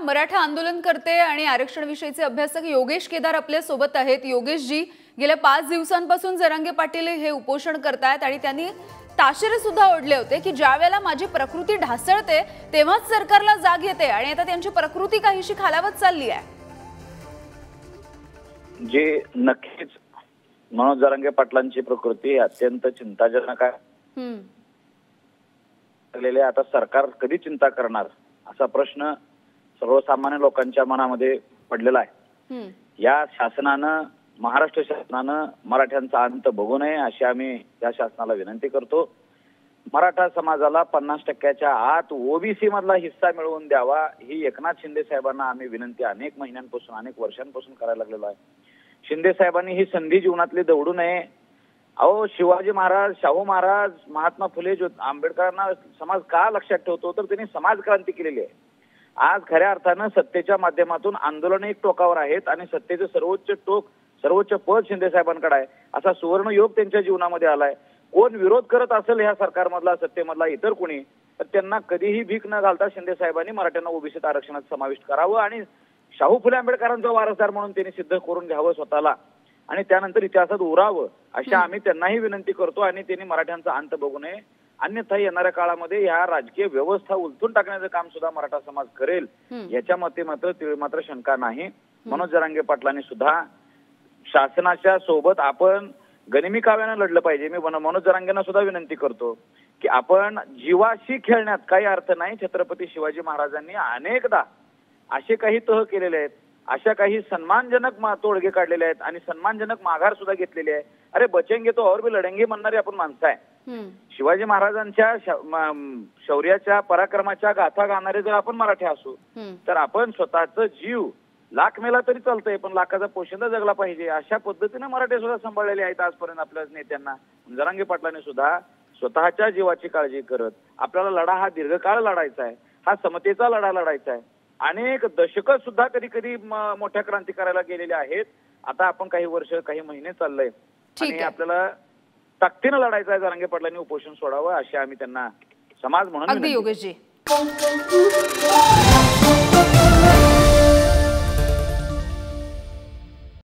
मराठा आंदोलनकर्ते आणि आरक्षण विषयीचे अभ्यासक योगेश केदार आपल्या सोबत आहेत। योगेश जी, गेल्या 5 दिवसांपासून जरांगे पाटील हे उपोषण करतायत आणि त्यांनी ताशेरे सुद्धा ओढले होते की ज्यावेळेला माझी प्रकृती ढासळते तेव्हाच सरकारला जाग येते आणि आता त्यांची प्रकृती काहीशी खालावत चालली आहे। जे नक्कीच मनोज जरांगे पाटलांची प्रकृती अत्यंत चिंताजनक आहे। आता सरकार कधी चिंता करणार असा प्रश्न सर्वसामान्य लोकांच्या मनामध्ये पडलेला आहे। या शासनानं, महाराष्ट्र शासनानं मराठ्यांचा अंत बघू नये अशी आम्ही या शासनाला विनंती करतो। मराठा समाजाला 50% आत ओबीसी मधला हिस्सा मिळवून द्यावा ही एकनाथ शिंदे साहेबांना आम्ही विनंती अनेक महिन्यांपासून, अनेक वर्षांपासून करायला लागलेलो आहे। शिंदे साहेबांनी ही संधी जीवनातली दवडू नये। अहो, शिवाजी महाराज, शाहू महाराज, महात्मा फुले, आंबेडकरांना समाज का लक्षात ठेवतो तर त्यांनी समाज क्रांती केलेली आहे। आज खऱ्या अर्थानं सत्तेच्या माध्यमातून आंदोलन एक टोकावर आहेत आणि सत्तेचं सर्वोच्च पद शिंदे साहेबांकडे आहे असा सुवर्ण योग त्यांच्या जीवनामध्ये आलाय। कोण विरोध करत असेल ह्या सरकारमधला, सत्तेमधला इतर कोणी, तर त्यांना कधीही भीक न घालता शिंदे साहेबांनी मराठ्यांना ओबीसीत आरक्षणात समाविष्ट करावं आणि शाहू फुले आंबेडकरांचा वारसदार म्हणून त्यांनी सिद्ध करून घ्यावं स्वतःला आणि त्यानंतर इतिहासात उरावं अशा आम्ही त्यांनाही विनंती करतो आणि त्यांनी मराठ्यांचा अंत बघू नये। अन्यथा येणाऱ्या काळामध्ये या राजकीय व्यवस्था उलटून टाकण्याचं काम सुद्धा मराठा समाज करेल याच्या मात्र शंका नाही। मनोज जरांगे पाटलांनी सुद्धा शासनाच्या सोबत आपण गनिमी काव्यानं लढलं पाहिजे। मी मनोज जरांगेंना सुद्धा विनंती करतो की आपण जीवाशी खेळण्यात काही अर्थ नाही। छत्रपती शिवाजी महाराजांनी अनेकदा असे काही तह केलेले आहेत, अशा काही सन्मानजनक तोडगे काढलेले आहेत आणि सन्मानजनक माघार सुद्धा घेतलेली आहे। अरे बचेंगे तो और भी लढेंगे म्हणणारे आपण माणसं आहे। शिवाजी महाराजांच्या शौर्याच्या, पराक्रमाच्या गाथा गाणारे जर आपण मराठी असू तर आपण स्वतःचा जीव लाख मेला तरी चालतंय पण लाखाचा पोशिंदा जगला पाहिजे अशा पद्धतीने मराठी सुद्धा सांभाळलेले आहेत आजपर्यंत आपल्या नेत्यांना। जरांगे पाटलांनी सुद्धा स्वतःच्या जीवाची काळजी करत आपल्याला लढा हा दीर्घकाळ लढायचा आहे, हा समतेचा लढा लढायचा आहे। अनेक दशकं सुद्धा कधी कधी मोठ्या क्रांती करायला गेलेले आहेत। आता आपण काही वर्ष, काही महिने चाललंय आणि आपल्याला ताकदीनं लढायचं आहे। जरांगे पाटलांनी उपोषण सोडावं अशी आम्ही त्यांना समाज म्हणून अगदी योगेशजी।